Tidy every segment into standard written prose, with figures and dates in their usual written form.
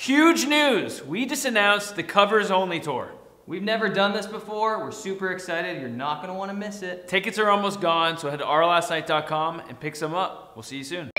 Huge news! We just announced the Covers Only Tour. We've never done this before. We're super excited. You're not going to want to miss it. Tickets are almost gone, so head to ourlastnight.com and pick some up. We'll see you soon.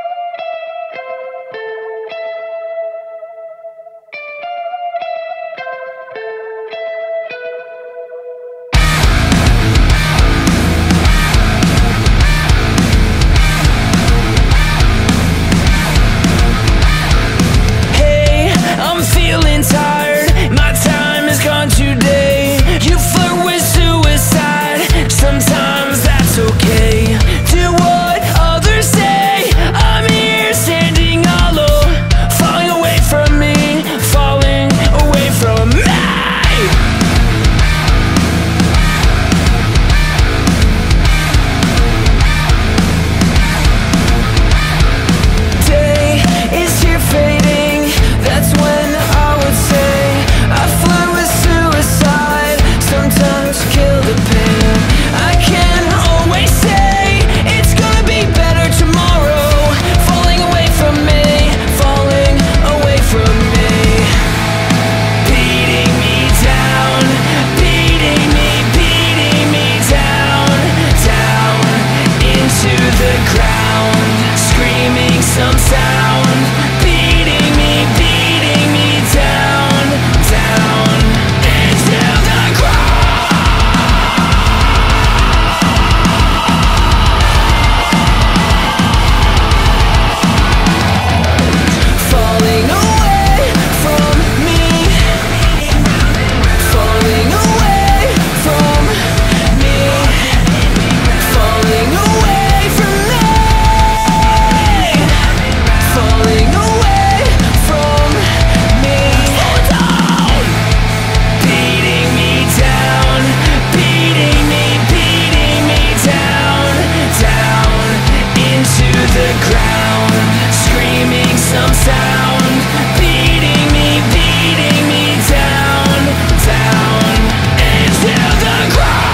I'm feeling tired, my time is gone today. You flirt with suicide, sometimes that's okay. Do what others say, I'm here standing alone. Falling away from me, falling away from me. Day is here fading, that's when I would say I flirt with suicide, sometimes kill the pain. I can always say it's gonna be better tomorrow. Falling away from me, falling away from me. Beating me down, beating me down, down into the ground. Screaming some sound, beating me down, down into the ground. Falling away from me, falling away from me, falling away from me, falling away from me. Beating me down, beating me down, down into the ground. Screaming some sound, beating me down, down into the ground.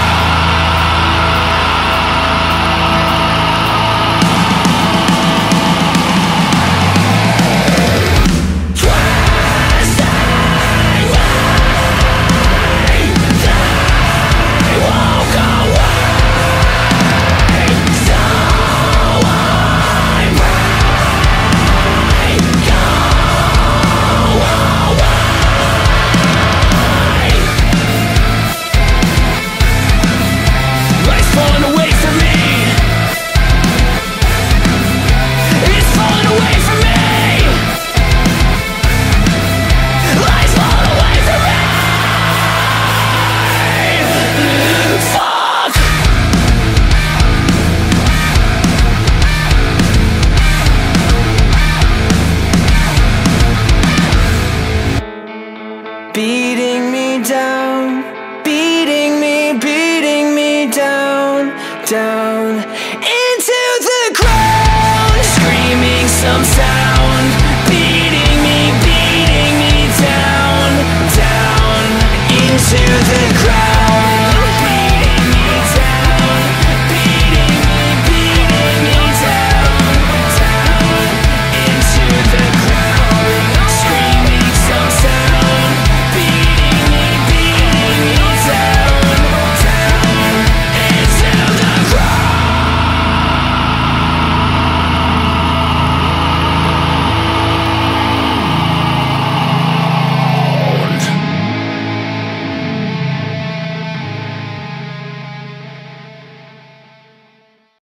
Life's falling away from me. It's falling away from me. Life's falling away from me. Fuck. Beating me down, beating me down, down into the ground. Screaming some sound.